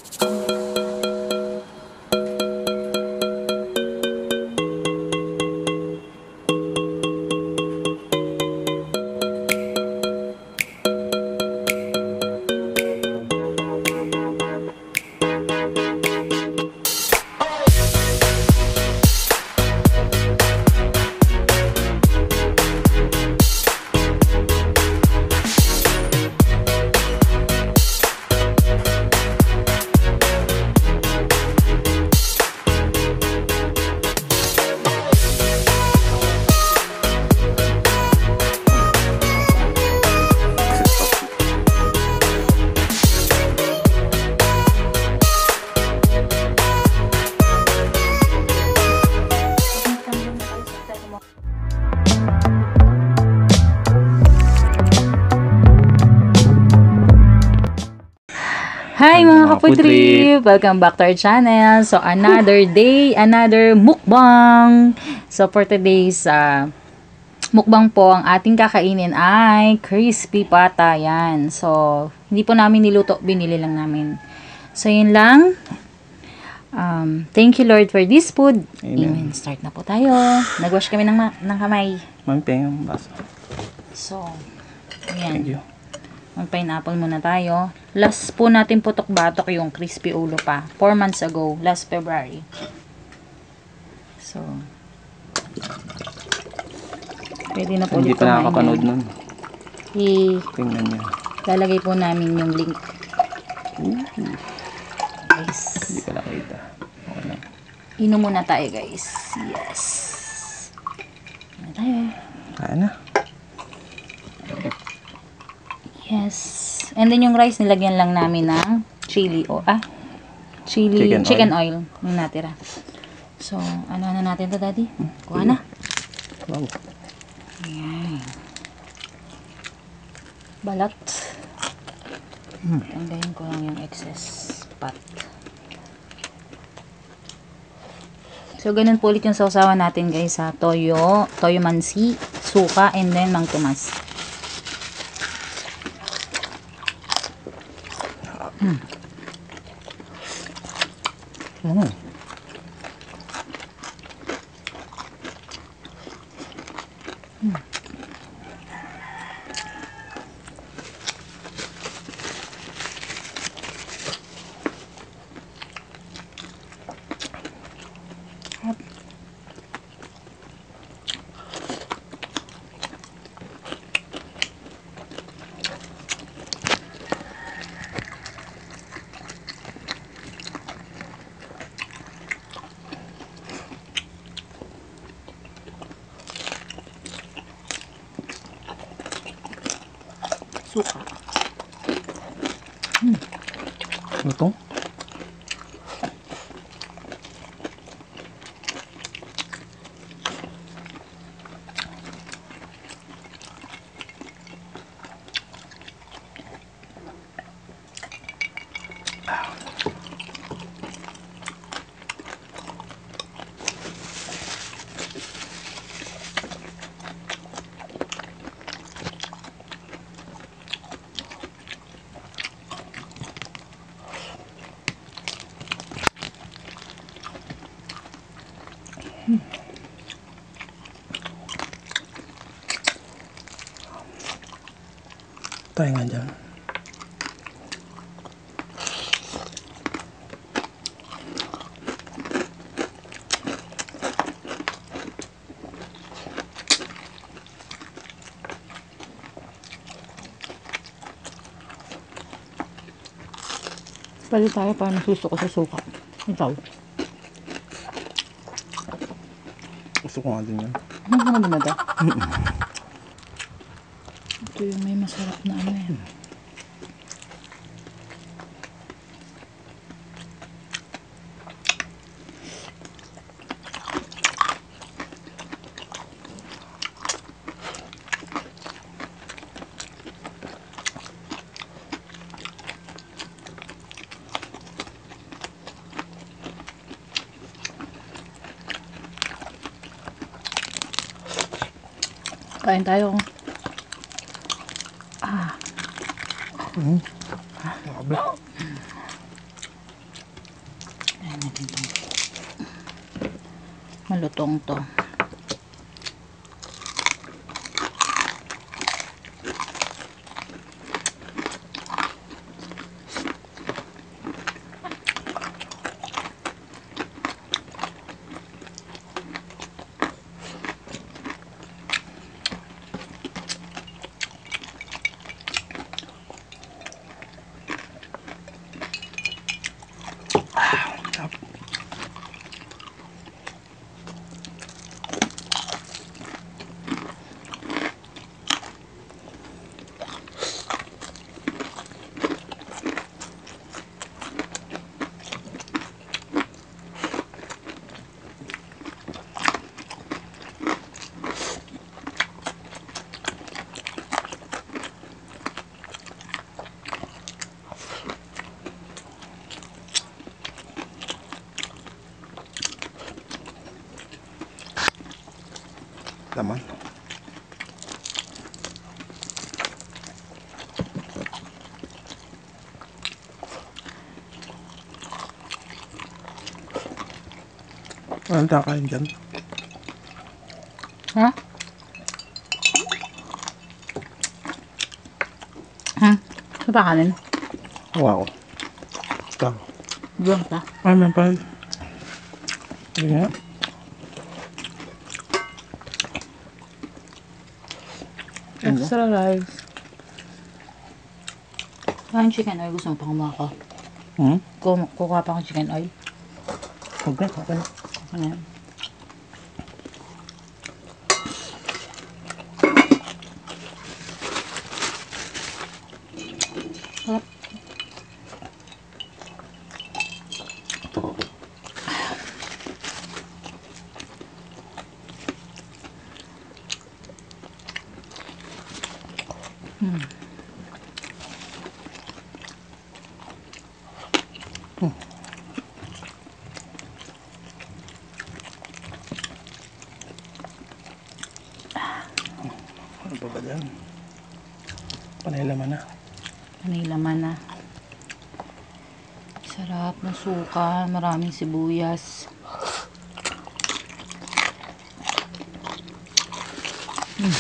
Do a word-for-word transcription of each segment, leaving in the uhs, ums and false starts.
Hi mga kapudrip! Welcome back to our channel. So, another day, another mukbang. So, for today's uh, mukbang po, ang ating kakainin ay crispy pata. Yan. So, hindi po namin niluto, binili lang namin. So, yun lang. Um, thank you Lord for this food. Amen. Amen. Start na po tayo. Nagwash kami ng, ng kamay. Mampeng yung baso. So, ayan. Thank you. Mag-pineapple muna tayo. Last po natin putok-batok yung crispy ulo pa. four months ago. Last February. So. Pwede na po Hindi ulit pa nakakapanood nun. I Tingnan niya. lalagay po namin yung link. Ooh. Guys. Hindi pa nakita. Okay na. Inom muna tayo guys. Yes. Inom tayo. Kaya na. Yes. And then yung rice, nilagyan lang namin ng chili o ah, chili, chicken, chicken oil. oil yung natira. So, ano na natin to, Daddy? Kuha na. Wow. Ayan. Balat. Hmm. Tanggalin ko lang yung excess fat. So, ganun po ulit yung sausawan natin, guys, ha. Toyo, toyo mansi, suka, and then mang tumas. Hmm. Ano? Hmm. Suka. Hmm. Ano to? Hmm. Tayo nga dyan. Pwede tayo para nasusuko sa suka. Ikaw. Gusto ko nga din yan. Ano ka na ba? Ito yung may masarap na ano yan. Kain tayo. Ah. Mm. Grabe. Ayan natin ito. Malutong to. Laman. Anong takain dyan? Ha? Ha? Ano ba kanin? Wow. Ito. Diyan ka. Ay, may pa. Sige nga. Extra rice. Kain chicken oil. Gusto mo pa kumuha ko? Hmm? Kum kukuha pa akong chicken oil. Huwag na. Okay na. Ano yan? Sarap. Hmm. Hmm. Ano pa ba dyan? Panay laman na. Panay laman na. Sarap ng suka. Maraming sibuyas. Hmm.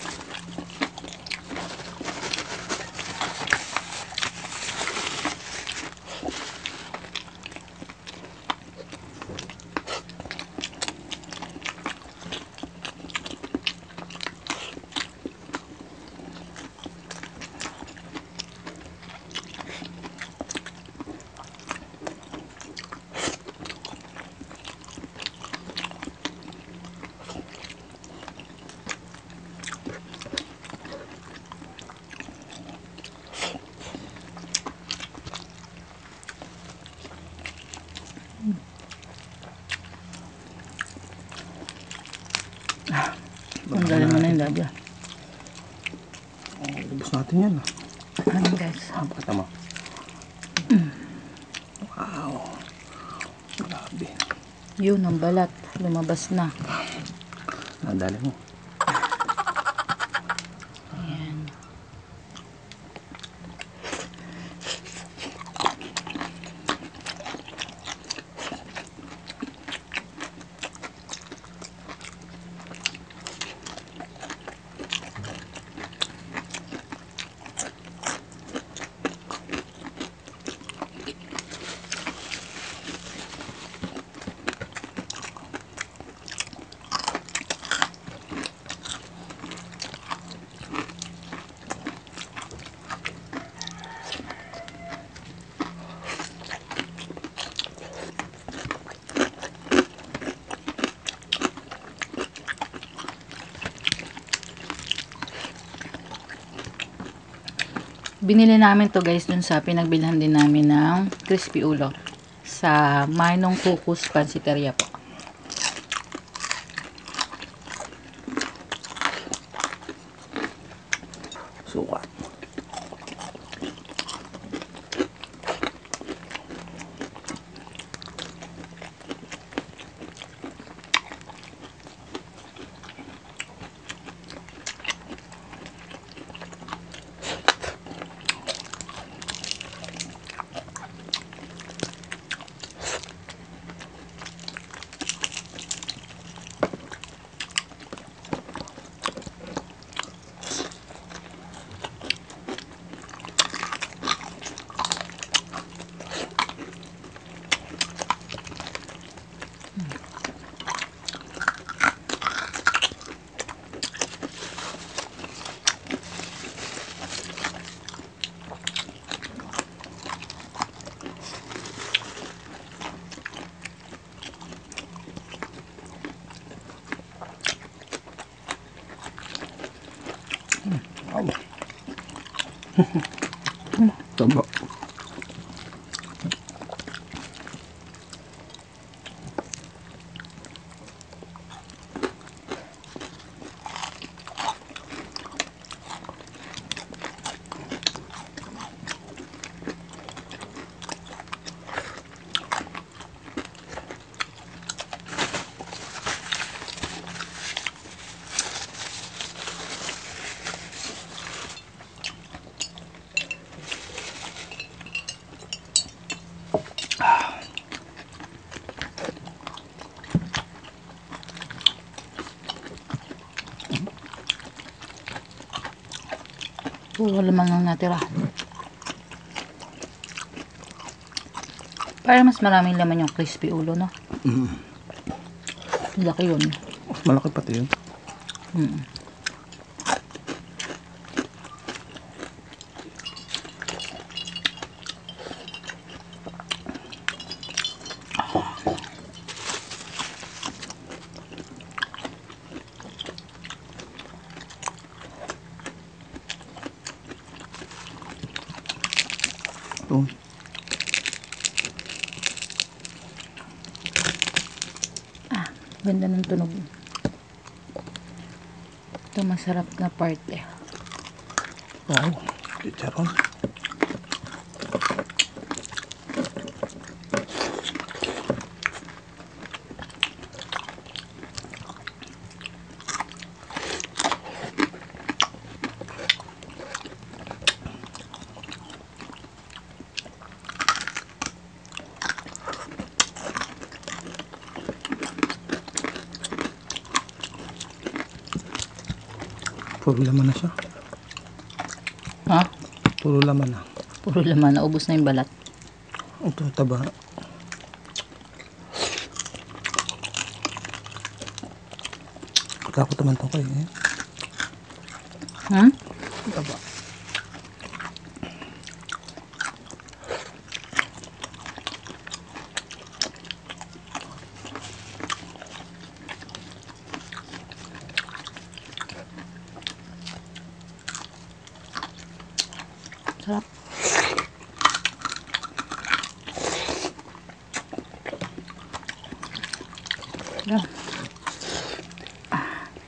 Ang galing mo na yung dadya. Oh, lubos natin yan. Ano guys? Pakita mo. Mm. Wow. Grabe. Yun ang balat. Lumabas na. Nadali mo. Ayan. Binili namin to guys dun sa pinagbilhan din namin ng crispy ulo sa Manong Kukus Pansiteria po. Suka. Taba. Puro laman lang natira. Para mas maraming laman yung crispy ulo, no? Mm. Laki yun. Mas malaki pati yun. Mm. Ito. Ah, ganda ng tunog. Ito masarap na part eh. Wow. Chicharon. Puro laman na siya. Ha? Puro laman na. Puro laman. Naubos na yung balat. Ito, taba. Takot naman ito kayo eh. Hmm? Taba. Sarap. Yan. Ah.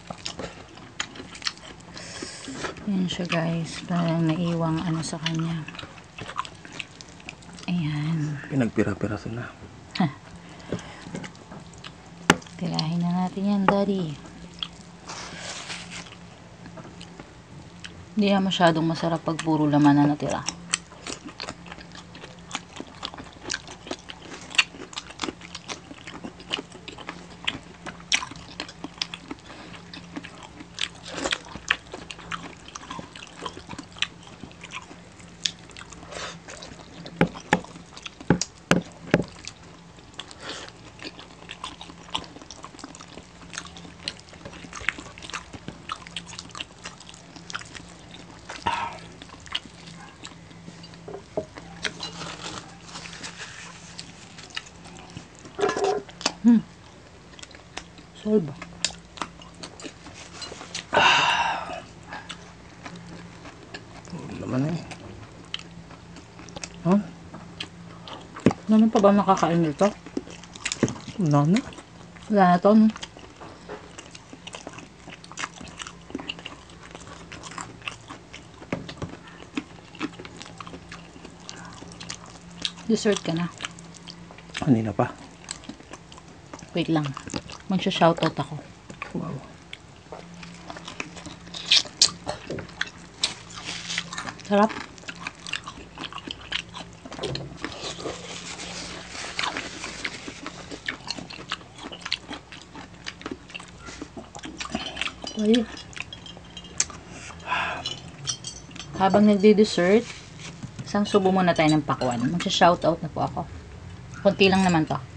Yan siya guys. Parang naiwang ano sa kanya. Ayan. Pinagpira-piraso na. Tirahin na natin yan, daddy. Hindi na masyadong masarap pag puro laman na natira. Hmm. Solba. Puro laman eh. Huh? Ano pa ba makakain nito? Wala na. Wala na to. No? Dessert ka na. Kanina pa. Wait lang. Magsha-shoutout ako. Wow. Sarap. Ay. Habang nagdi-dessert, isang subo muna tayo ng pakwan. Magsha-shoutout na po ako. Kunti lang naman to.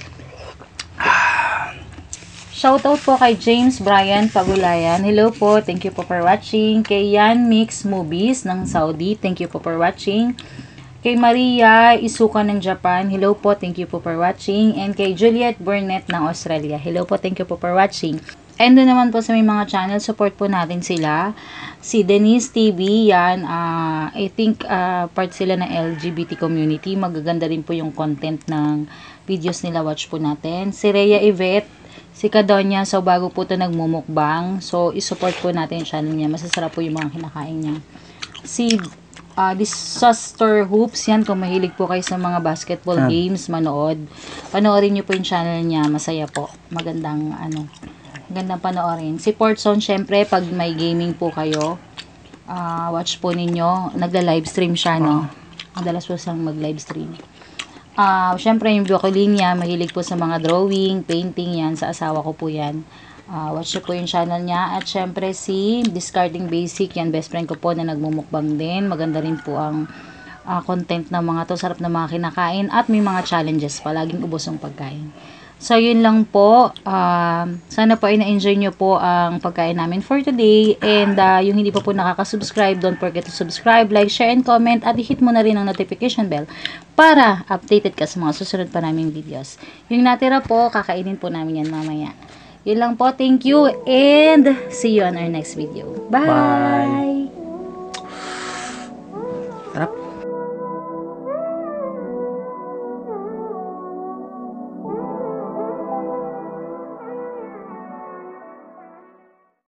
Shoutout po kay James Brian Pagulayan. Hello po. Thank you po for watching. Kay Yan Mix Movies ng Saudi. Thank you po for watching. Kay Maria Isuka ng Japan. Hello po. Thank you po for watching. And kay Juliet Burnett ng Australia. Hello po. Thank you po for watching. And doon naman po sa may mga channel, support po natin sila. Si Denise T V, yan, ah, I think ah, part sila ng L G B T community. Magaganda rin po yung content ng videos nila, watch po natin. Si Rhea Yvette, si Kadonya, so bago po ito nagmumukbang. So, isupport po natin yung channel niya. Masasarap po yung mga kinakain niya. Si uh, Disaster Hoops, yan, kung mahilig po kayo sa mga basketball Ah. games, manood. Panoorin niyo po yung channel niya. Masaya po. Magandang, ano, magandang panoorin. Si Portzone, syempre, pag may gaming po kayo, uh, watch po ninyo. Nagla-livestream siya, no? Madalas po siyang mag-livestream. Ah, syempre yung Biocolin niya, mahilig po sa mga drawing, painting yan, sa asawa ko po yan. Ah, watch niyo po yung channel niya. At syempre si Discarding Basic, yan best friend ko po na nagmumukbang din. Maganda rin po ang ah, content ng mga to, sarap na mga kinakain at may mga challenges pa, laging ubos ang pagkain. So, yun lang po. Ah, sana po ay na-enjoy nyo po ang pagkain namin for today. And ah, yung hindi pa po nakaka-subscribe, don't forget to subscribe, like, share, and comment. At i-hit mo na rin ang notification bell para updated ka sa mga susunod pa naming videos. Yung natira po, kakainin po namin yan mamaya. Yun lang po. Thank you and see you on our next video. Bye! Bye.